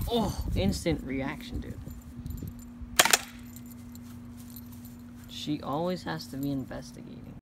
Oh, instant reaction, dude. She always has to be investigating.